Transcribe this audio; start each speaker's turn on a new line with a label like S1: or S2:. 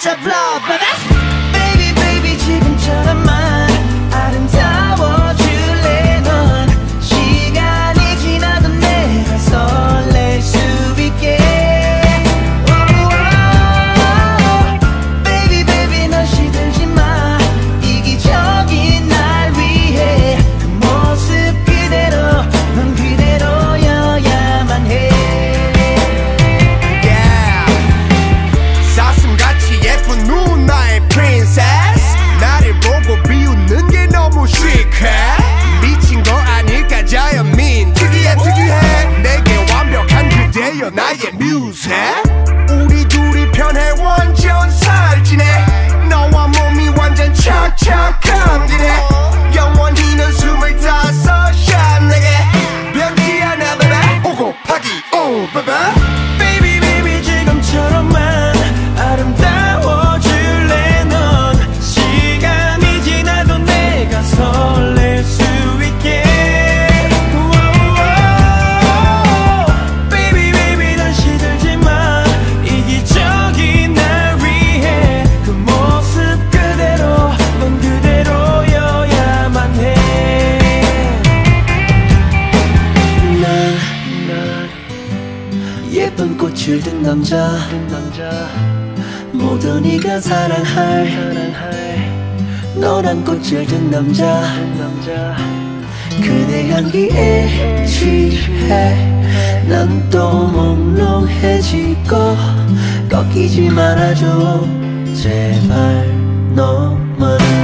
S1: 진짜 blow baby baby 지금처럼만 아름다워줄래 넌 시간이 지나도 내가 설렐 수 있게 baby baby 넌 시들지 마 이기적인 날 위해 그 모습 그대로 넌 그대로여야만 해
S2: 사슴같이 예쁜 누나의 princess 나를 보고 비웃는 게 너무 시크해 미친 거 아닐까 자연민 특이해 내게 완벽한 그대여 나의 뮤즈 우리 둘이 편해 완전 살찌네 너와 몸이 완전 착착 감지네 영원히 넌 25샷 내게 변치 않아 baby 오고 파기 오 baby
S1: baby baby 지금처럼만 아름다워줄래 넌 시간이 지나도 내가 설렐 수 있게 baby baby 넌 시들지 마 이기적인 날 위해 그 모습 그대로 넌 그대로여야만 해 난 예쁜 꽃을 든 남자 모두 네가 사랑할 노란 꽃을 든 남자 그대 향기에 취해 난 또 몽롱해지고 꺾이지 말아줘 제발 너만